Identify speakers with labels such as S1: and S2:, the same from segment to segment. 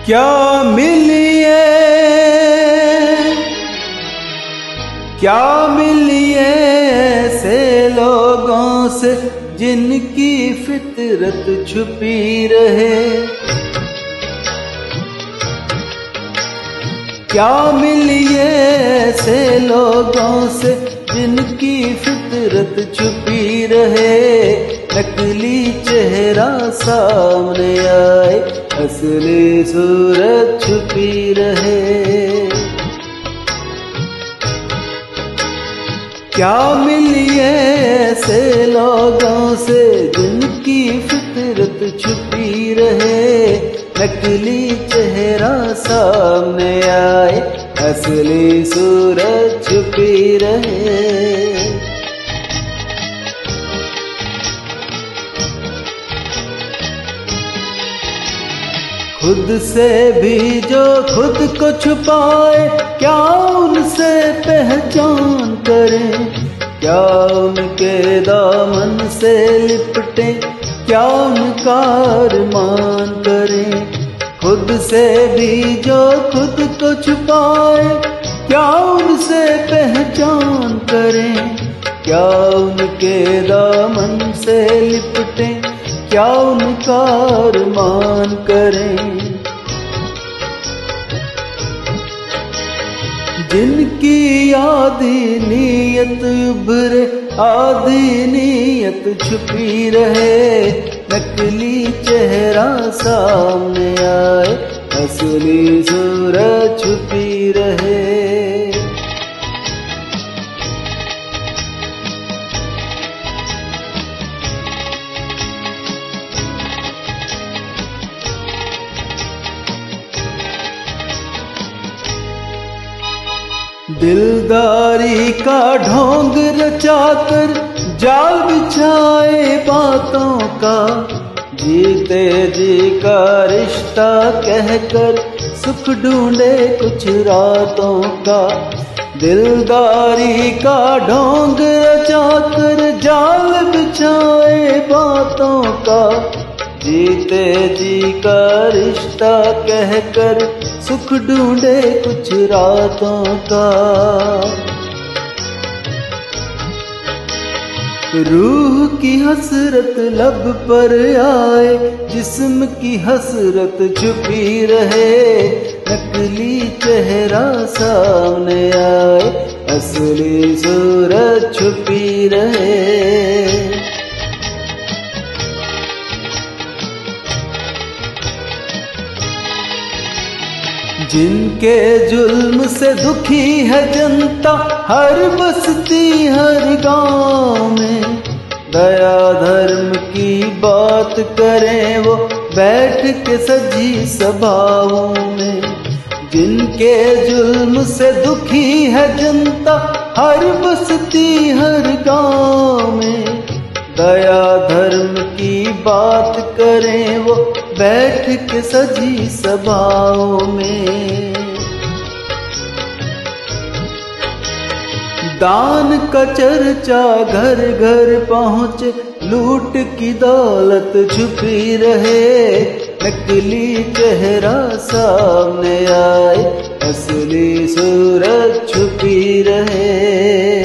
S1: क्या मिलिए ऐसे लोगों से जिनकी फितरत छुपी रहे। क्या मिलिए ऐसे लोगों से जिनकी फितरत छुपी रहे। नकली चेहरा सामने आए, असली सूरत छुपी रहे। क्या मिलिए ऐसे लोगों से जिनकी फितरत छुपी रहे। नकली चेहरा सामने आए, असली सूरत छुपी रहे। खुद से भी जो खुद को छुपाए, क्या उनसे पहचान करें। क्या उनके दामन से लिपटे, क्या उनका अरमान करें। खुद से भी जो खुद को छुपाए, क्या उनसे पहचान करें। क्या उनके दामन से लिपटे, क्या उनका अरमान करें। जिनकी आधी नीयत उभरे, आधी नीयत छुपी रहे। नकली चेहरा सामने आए, असली सूरत छुपी रहे। दिलदारी का ढोंग रचाकर जाल बिछाए बातों का। जीते जी का रिश्ता कहकर सुख ढूंढे कुछ रातों का। दिलदारी का ढोंग रचाकर जाल बिछाए बातों का। जीते जी का रिश्ता कहकर सुख ढूंढे कुछ रातों का। रूह की हसरत लब पर आए, जिस्म की हसरत छुपी रहे। नकली चेहरा सामने आए, असली सूरत छुपी रहे। जिनके जुल्म से दुखी है जनता, हर बस्ती हर गांव में। दया धर्म की बात करें वो बैठ के सजी सभाओं में। जिनके जुल्म से दुखी है जनता, हर बस्ती हर गांव में। दया धर्म की बात करें वो बैठ के सजी सभाओं में। दान का चर्चा घर घर पहुँचे, लूट की दौलत छुपी रहे। नकली चेहरा सामने आए, असली सूरत छुपी रहे।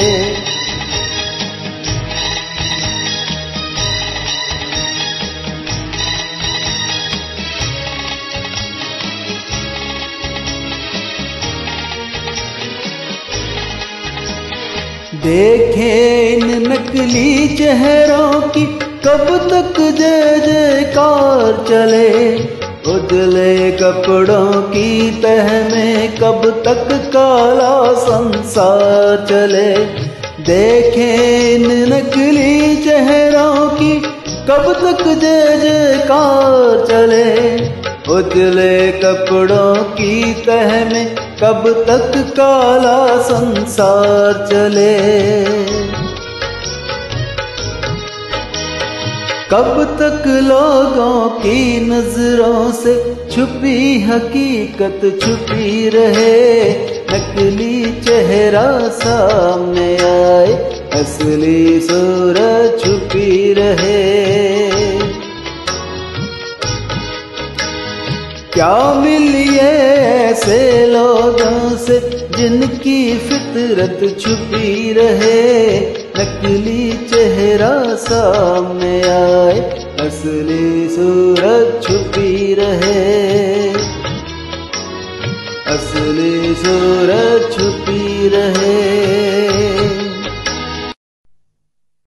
S1: देखें इन नकली चेहरों की कब तक जय जयकार चले। उजले कपड़ों की तह में कब तक काला संसार चले। देखें इन नकली चेहरों की कब तक जय जयकार चले। उजले कपड़ों की तह में कब तक काला संसार चले। कब तक लोगों की नजरों से छुपी हकीकत छुपी रहे। नकली चेहरा सामने आए, असली सूरत छुपी रहे। क्या मिलिए ऐसे लोगों से जिनकी फितरत छुपी रहे, नकली चेहरा सामने आए, असली सूरत छुपी रहे, असली सूरत छुपी रहे।